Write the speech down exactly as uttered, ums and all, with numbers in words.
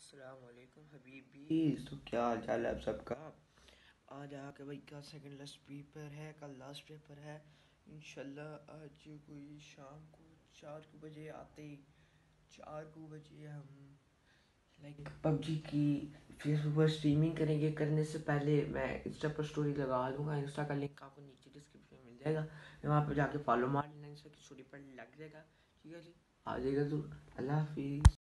अस्सलाम वालेकुम हबीबी। तो क्या हाल चाल है आप सबका। आज आके भाई का सेकंड लास्ट पेपर है, कल लास्ट पेपर है। इंशाल्लाह आज कोई शाम को चार को बजे आते चार को बजे हम लाइक पबजी की फेसबुक पर स्ट्रीमिंग करेंगे। करने से पहले मैं इंस्टा पर स्टोरी लगा दूंगा। इंस्टा का लिंक आपको नीचे डिस्क्रिप्शन में मिल जाएगा, वहाँ पर जाके फॉलो मार लेना। इंस्टा की स्टोरी पर लग जाएगा, ठीक है जी। आ जाएगा तो अल्लाह हाफिज़।